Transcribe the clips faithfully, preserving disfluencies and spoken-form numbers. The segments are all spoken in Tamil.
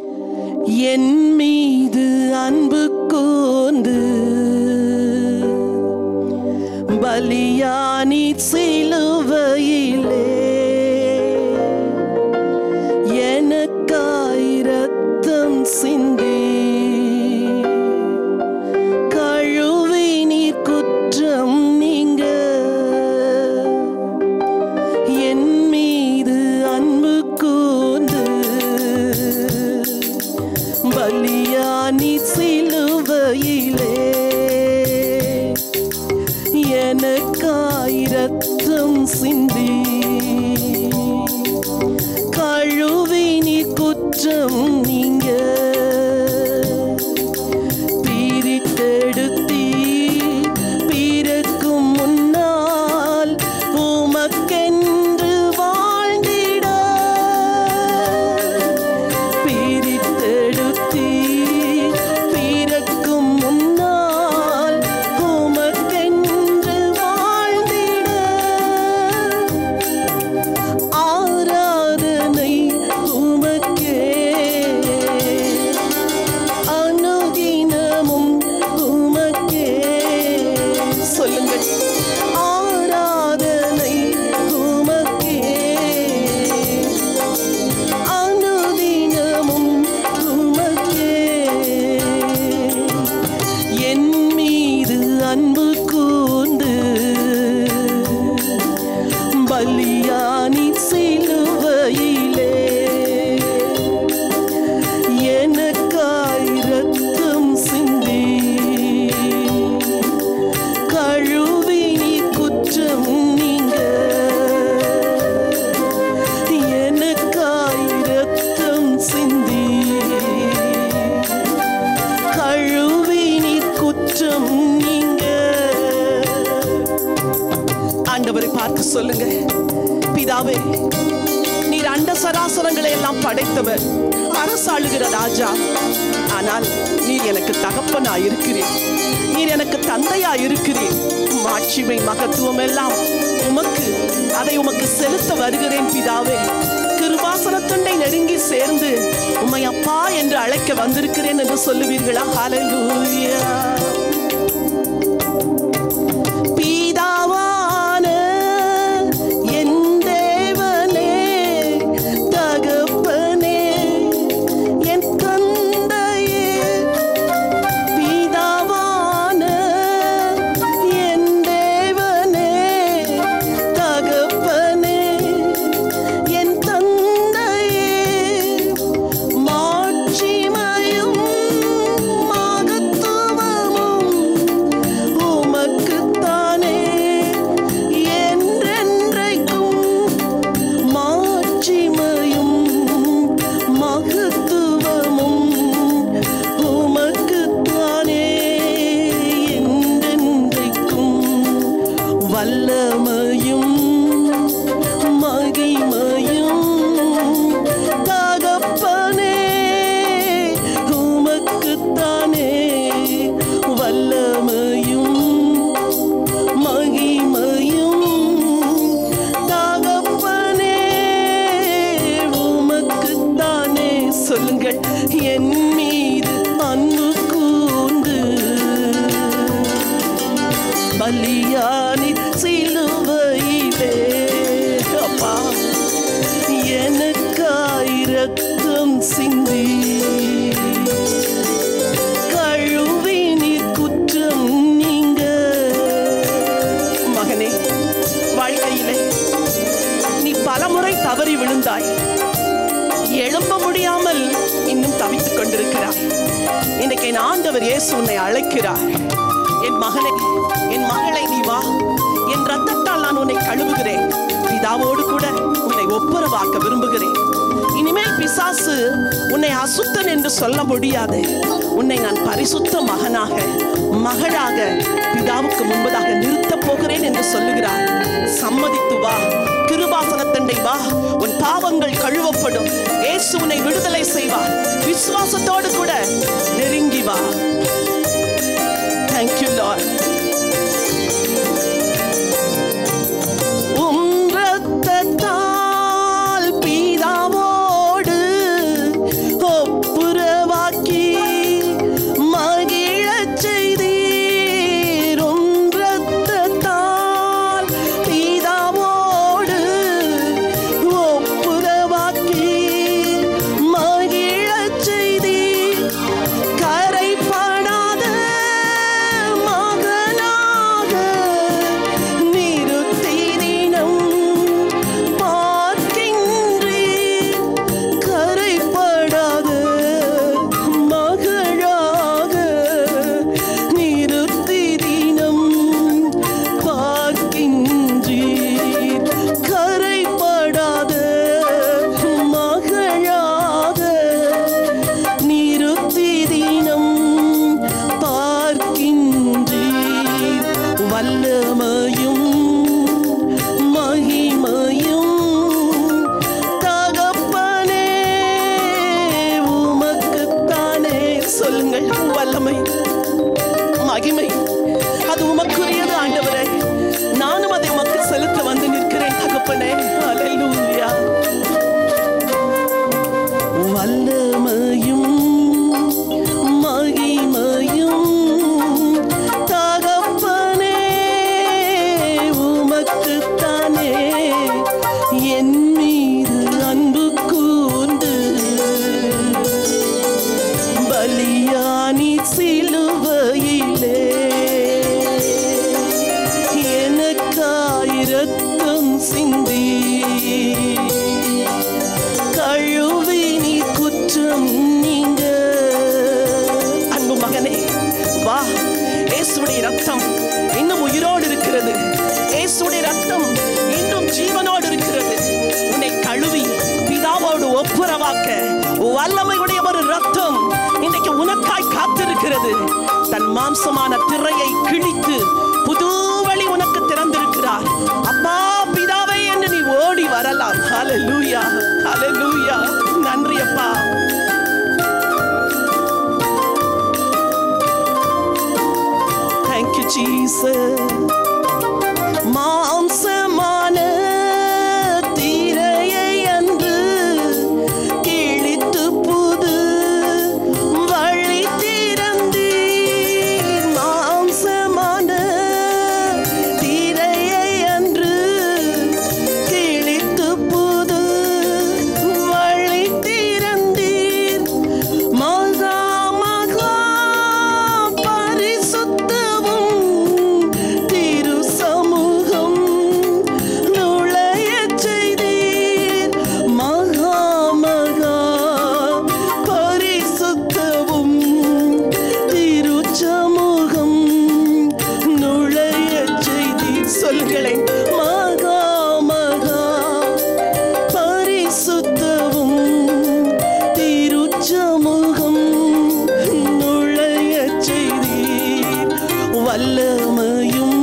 என் மீது அன்பு கூர்ந்து பலியானி சிலுவையிலே எனக்காய் இரத்தம் சிந்தி கழுவி நீர் குற்றம் நீங்க என் மீது அன்பு கூர்ந்து பலியானி சிலுவையிலே எனக்காய் இரத்தம் சிந்தி கழுவி நீர் குற்றம் நீங்க பிரித்தெடுத்தி பிறக்கும் முன்னால் உமக்கென்று வாழ்ந்திட பிரித்தெடுத்தி பிறக்கும் முன்னால் உமக்கென்று வாழ்ந்திட ஆராதனை உமக்கே அனுதினமும் உமக்கே சொல்லுங்கள் ஆராதனை உமக்கே அனுதினமும் உமக்கே என் மீது அன்பு கூர்ந்து பலியானி சிலுவையிலே எனக்காய் இரத்தம் சிந்தி கழுவி நீர் குற்றம் நீங்க எனக்காய் இரத்தம் சிந்தி கழுவி நீர் குற்றம் நீங்க ஆண்டவரை பார்த்து சொல்லுங்க, பிதாவே நீர் அண்ட சராசரங்களை எல்லாம் படைத்தவர், அரசாளுகிற ராஜா. ஆனால் நீர் எனக்கு தகப்பனா இருக்கிறீர், நீர் எனக்கு தந்தையா இருக்கிறீர். மாட்சிமை மகத்துவம் எல்லாம் உமக்கு, அதை உமக்கு செலுத்த வருகிறேன் பிதாவே. கிருபாசனத்துண்டை நெருங்கி சேர்ந்து உம்மை அப்பா என்று அழைக்க வந்திருக்கிறேன் என்று சொல்லுவீர்களா? ஹல்லேலூயா. பிதாவான என் தேவனே, தகப்பனே, என் தந்தையே. பிதாவான என் தேவனே, தகப்பனே, என் தந்தையே. மாட்சிமையும் மகத்துவமும் உமக்குத்தானே என்றென்றைக்கும். மாட்சிமையும் மகத்துவமும் உமக்குத்தானே என்றென்றைக்கும். வல்லமையும் மகிமையும் தகப்பனே உமக்குத்தானே. வல்லமையும் மகிமையும் தகப்பனே உமக்குத்தானே. சொல்லுங்கள், என் மீது அன்பு கூர்ந்து பலியானி சிலுவையிலே அப்பா எனக்காய் இரத்தம் சிந்தி கழுவி நீர் குற்றம் நீங்க. மகனே, வாழ்க்கையிலே நீ பலமுறை தவறி விழுந்தாய், எழும்ப முடியாமல் இன்னும் தவித்துக் கொண்டிருக்கிறாய். இன்றைக்கு என் ஆண்டவர் இயேசு உன்னை அழைக்கிறார். என் மகனே, என் மகளை நீ வா, என் ரத்தத்தால் நான் உன்னை கழுவுகிறேன், பிதாவோடு கூட உன்னை ஒப்புரவாக்க விரும்புகிறேன். இனிமேல் பிசாசு உன்னை அசுத்தன் என்று சொல்ல முடியாது. உன்னை நான் பரிசுத்த மகனாக மகளாக பிதாவுக்கு முன்பதாக நிறுத்தப் போகிறேன் என்று சொல்லுகிறார். சம்மதித்து வா, கிருபாசனத்தண்டை வா, உன் பாவங்கள் கழுவப்படும். இயேசு உன்னை விடுதலை செய்வார். விசுவாசத்தோடு கூட நெருங்கி வா. Thank you, Lord. உம் ரத்தத்தால் பிதாவோடு ஒப்பு என் மீது அன்பு கூர்ந்து பலியானி சிலுவையிலே எனக்காய் இரத்தம் சிந்தி கழுவி நீ குற்றம் நீங்க. அன்பு மகனே வா, இயேசுடைய ரத்தம் இன்னும் உயிரோடு இருக்கிறது. இயேசுடைய ரத்தம் இன்னும் ஜீவனோடு இருக்கிறது. உன்னை கழுவி பிதாவோடு ஒப்புரவாக்க வல்லமையுடைய ஒரு ரத்தம் இன்றைக்கு உனக்காய் காத்திருக்கிறது. தன் மாம்சமான திரையை கிழித்து புது வழி உனக்கு திறந்திருக்கிறார். அப்பா பிதாவை என்று நீ ஓடி வரலாம். ஹல்லேலூயா, ஹல்லேலூயா. நன்றி அப்பா. Thank you Jesus. மாம்சமான திரையை அன்று கிழித்து புது வழி திறந்தீர். மாம்சமான திரையை அன்று கிழித்து புது வழி திறந்தீர். மகா மகா பரிசுத்தமும் திரு சமூகம் நுழையச் செய்தீர். மகா மகா பரிசுத்தமும் திரு சமூகம் நுழையச் செய்தீர். சொல்கிறேன், மகா மகா பரிசுத்தமும் திரு சமூகம் நுழையச் செய்தீர். வல்லமையும்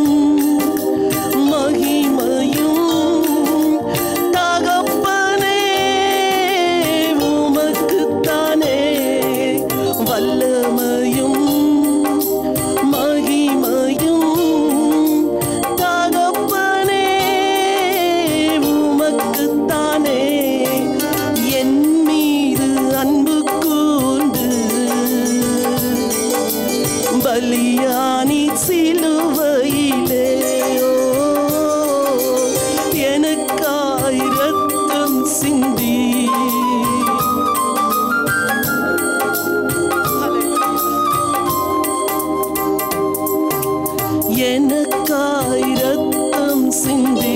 மகிமையும் தகப்பனே உமக்குத்தானே. வல்லமையும் மகிமையும் தகப்பனே உமக்குத்தானே. என் மீது அன்பு கூர்ந்து பலியானி சிலுவையிலே எனக்காய் இரத்தம் சிந்தி. எனக்காய் இரத்தம் சிந்தி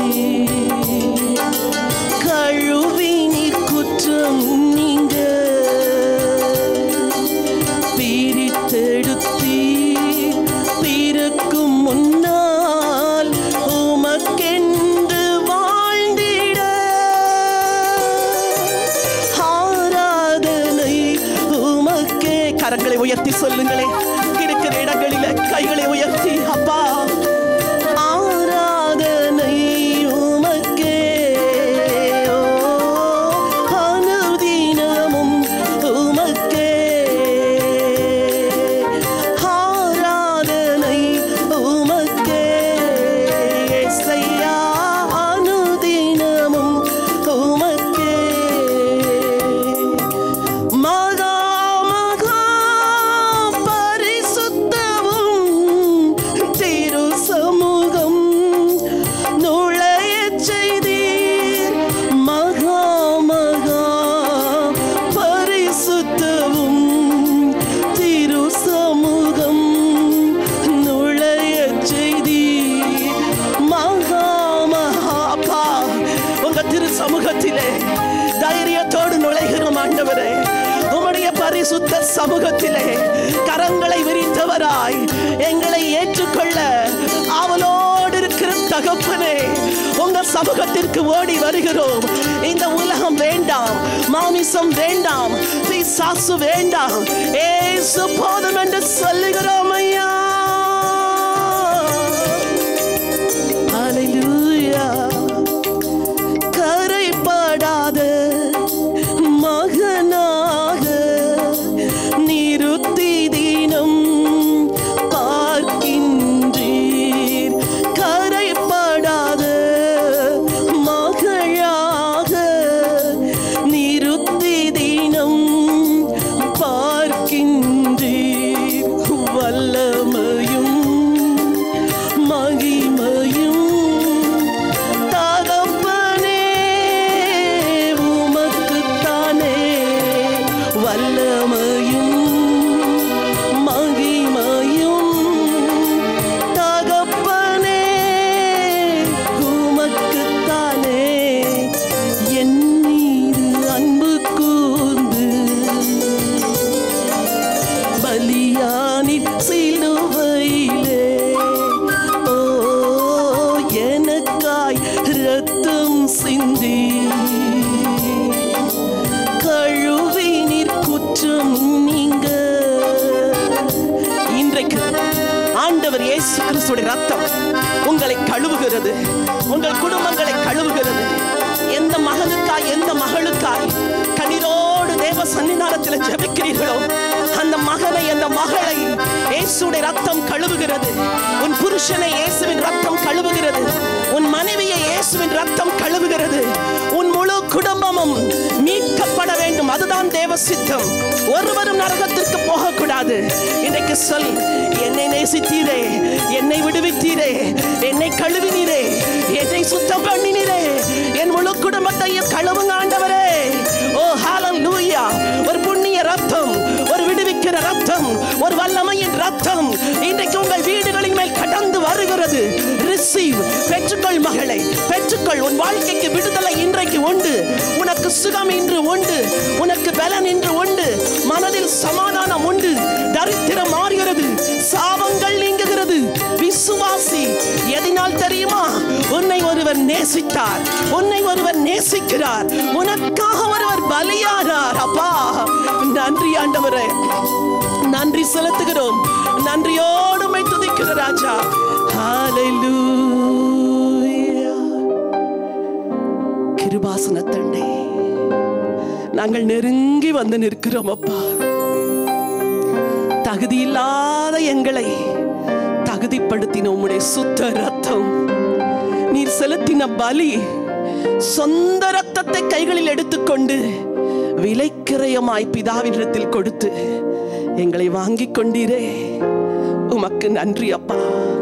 கழுவி நீ குற்றம் நீங்க பிரித்தெடுத்தி பிறக்கும் முன்னால் உமக்கென்று வாழ்ந்திட ஆராதனை உமக்கே. கரங்களை உயர்த்தி சொல்லுங்களே, இருக்கிற இடங்களில கைகளை உயர்த்தி, அப்பா ஆராதனை உமக்கே. ஓ, அனுதினமும் உமக்கே ஆராதனை உமக்கே. இயேசையா அனுதினமும் உமக்கே. மகா மகா பரிசுத்தமும் திரு சமூகம் நுழையச் செய்தீர். மகா மகா பரிசுத்தமும் திரு சமூகம் நுழையச் செய்தீர். மகா மகா அப்பா, உங்க திரு சமூகத்திலே தைரியத்தோடு நுழைகிறோம் ஆண்டவரே. உம்முடைய பரிசுத்த சமூகத்திலே கரங்களை விரித்தவராய் எங்களை ஏற்றுக்கொள்ள ஆவலோடு இருக்கிற தகப்பனே, உங்க சமூகத்திற்கு ஓடி வருகிறோம். இந்த உலகம் வேண்டாம், மாமிசம் வேண்டாம், பிசாசு வேண்டாம், ஏசு போதும் என்று சொல்லுகிறோம் ஐயா. ஹல்லேலூயா. கரைப்படாத மகனாக நிறுத்தி தினம் பார்க்கின்றீர். கரைப்படாத மகளாக நிறுத்தி தினம் பார்க்கின்றீர். வல்லமை சிந்தி கழுவி நீர் குற்றம் நீங்க. இன்றைக்கு ஆண்டவர் இயேசு கிறிஸ்துவின் ரத்தம் உங்களை கழுவுகிறது, உங்கள் குடும்பங்களை கழுவுகிறது. எந்த மகனுக்காய் எந்த மகளுக்காய் கண்ணீரோடு தேவ சன்னிதானத்தில் ஜெபிக்கிறீர்களோ அந்த மகனை அந்த மகளை இயேசுவின் ரத்தம் கழுவுகிறது. உன் புருஷனை இயேசுவின் ரத்தம் கழுவுகிறது. உன் மனைவியை இயேசுவின் ரத்தம் கழுவுகிறது. உன் முழு குடும்பமும் மீட்கப்பட வேண்டும். அதுதான் தேவ சித்தம். ஒருவரும் நரகத்திற்கு போகக்கூடாது. இன்றைக்கு சொல், என்னை நேசித்தீரே, என்னை விடுவித்தீரே, என்னை கழுவினீரே, என்னை சுத்தம் பண்ணினீரே, என் முழு குடும்பத்தையும் கழுவுங்க ஆண்டவரே. ஓ ஹalleluya. ஒரு புண்ணிய ரத்தம், ஒரு விடுவிக்கிற ரத்தம், ஒரு வல்லமையின் ரத்தம் இன்றைக்கு உங்கள் வீடுகளின் மேல் கடந்து வருகிறது. ரிசீவ், பெற்றுக்கொள் மகளை, பெற்றுக்கொள். உன் வாழ்க்கைக்கு விடுதலை இன்றைக்கு உண்டு. உனக்கு சுகம் இன்று உண்டு. உனக்கு பலன் இன்று உண்டு. மனதில் சமாதானம் உண்டு. தரித்திரம் மாறுகிறது. சாபங்கள் நீங்குகிறது. விசுவாசி. எதனால் தெரியுமா? உன்னை ஒருவர் நேசித்தார், உன்னை ஒருவர் நேசிக்கிறார், உனக்காக ஒருவர் பலியானார். அப்பா நன்றி ஆண்டவரே, நன்றி செலுத்துகிறோம். நன்றியோடு உம்மை துதிக்கிற ராஜா. ஹalleluya. கிருபாசன தண்டே நாங்கள் நெருங்கி வந்து நிற்கிறோம் அப்பா. தகுதியில்லாத எங்களை தகுதிப்படுத்தின உம்முடைய சுத்த ரத்தம், நீர் செலுத்தின பலி, சொந்த ரத்தத்தை கைகளில் எடுத்துக்கொண்டு விலைக்கிரயமாய் பிதாவினிடத்தில் கொடுத்து எங்களை வாங்கிக் கொண்டீரே. உமக்கு நன்றி அப்பா.